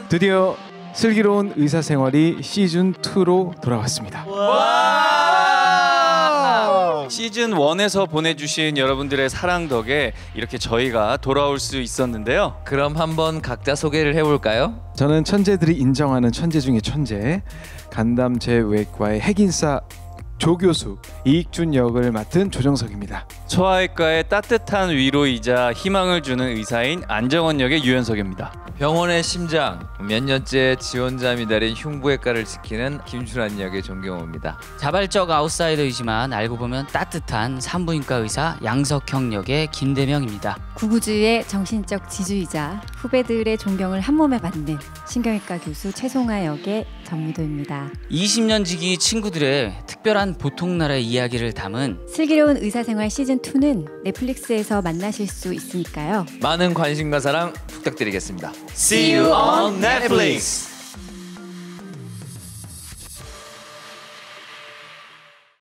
드디어 슬기로운 의사생활이 시즌2로 돌아왔습니다. 시즌 1에서 보내주신 여러분들의 사랑 덕에 이렇게 저희가 돌아올 수 있었는데요. 그럼 한번 각자 소개를 해볼까요? 저는 천재들이 인정하는 천재 중에 천재, 간담제외과의 핵인싸 조교수 이익준 역을 맡은 조정석입니다. 소아외과의 따뜻한 위로이자 희망을 주는 의사인 안정원 역의 유현석입니다. 병원의 심장, 몇 년째 지원자 미달인 흉부외과를 지키는 김준환 역의 정경호입니다. 자발적 아웃사이더이지만 알고 보면 따뜻한 산부인과 의사 양석형 역의 김대명입니다. 구구주의 정신적 지주이자 후배들의 존경을 한몸에 받는 신경외과 교수 최송아 역의 전미도입니다. 20년 지기 친구들의 특별한 보통나라의 이야기를 담은 슬기로운 의사생활 시즌2는 넷플릭스에서 만나실 수 있으니까요. 많은 관심과 사랑 부탁드리겠습니다. See you on Netflix.